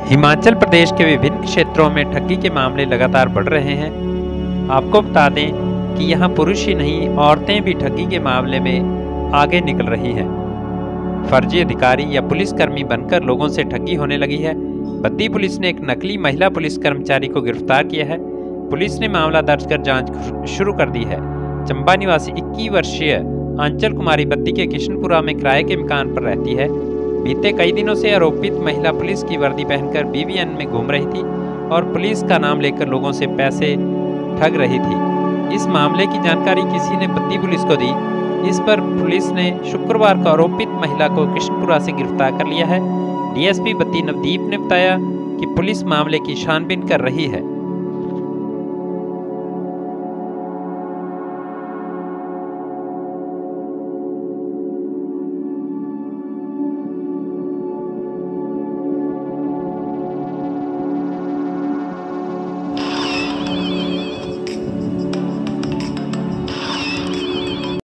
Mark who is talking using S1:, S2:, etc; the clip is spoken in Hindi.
S1: हिमाचल प्रदेश के विभिन्न क्षेत्रों में ठगी के मामले लगातार बढ़ रहे हैं। आपको बता दें कि यहाँ पुरुष ही नहीं, औरतें भी ठगी के मामले में आगे निकल रही हैं। फर्जी अधिकारी या पुलिसकर्मी बनकर लोगों से ठगी होने लगी है। बद्दी पुलिस ने एक नकली महिला पुलिस कर्मचारी को गिरफ्तार किया है। पुलिस ने मामला दर्ज कर जांच शुरू कर दी है। चंबा निवासी 21 वर्षीय आंचल कुमारी बद्दी के किशनपुरा में किराए के मकान पर रहती है। बीते कई दिनों से आरोपित महिला पुलिस की वर्दी पहनकर BVN में घूम रही थी और पुलिस का नाम लेकर लोगों से पैसे ठग रही थी। इस मामले की जानकारी किसी ने बद्दी पुलिस को दी। इस पर पुलिस ने शुक्रवार को आरोपित महिला को किशनपुरा से गिरफ्तार कर लिया है। DSP बद्दी नवदीप ने बताया कि पुलिस मामले की छानबीन कर रही है।